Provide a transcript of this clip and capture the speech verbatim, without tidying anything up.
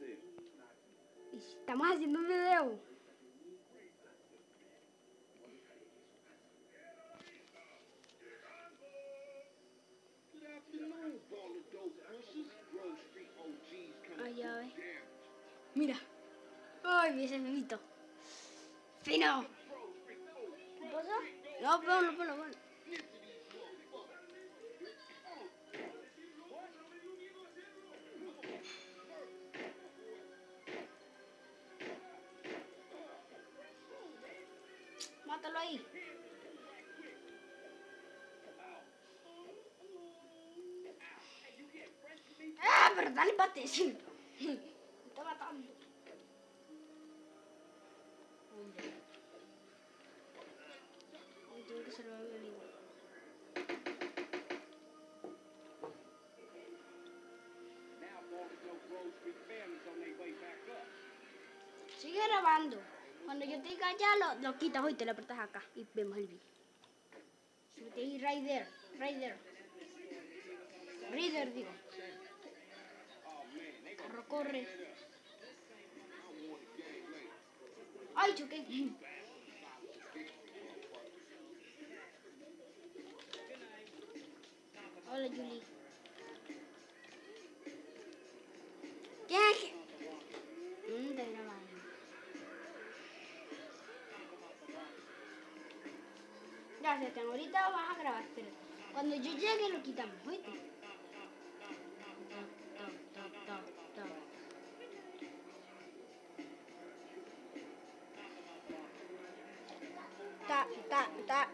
Estamos haciendo un video. Ay, ya ve. Mira. Ay, ese memito. Fino. ¿Qué pasa? No, ponlo, ponlo, ponlo. Mátalo ahí. Ah, pero dale bate. Sí. Me está matando. Hombre. Ay, tengo que salvar mi amigo. Sigue grabando. Cuando yo te diga ya, lo, lo quitas hoy, te lo apretas acá y vemos el video. Súbete ahí, right there, right there. Right there, digo. Carro corre. Ay, choqué. Hola, Julie. Tienes que... Mm, está grabando. Ya, Sebastián, ahorita vas a grabar, pero cuando yo llegue lo quitamos, ¿oíste? Ta, ta, ta, ta.